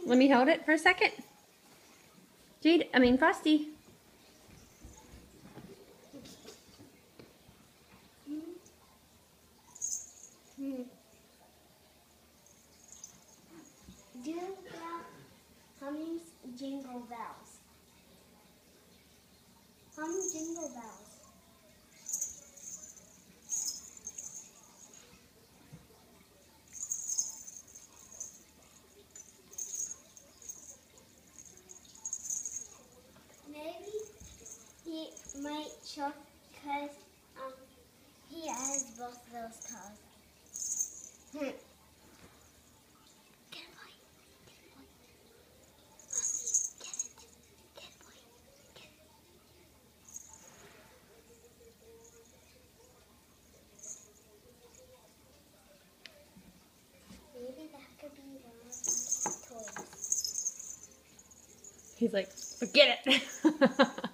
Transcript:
Let me hold it for a second. Frosty. Do that humming jingle bells. Hum jingle bells. Maybe he might choke because he has both those toes. Good boy. Good boy. Get it. Good boy. Get it. Maybe that could be one of my cat toys. He's like, forget it.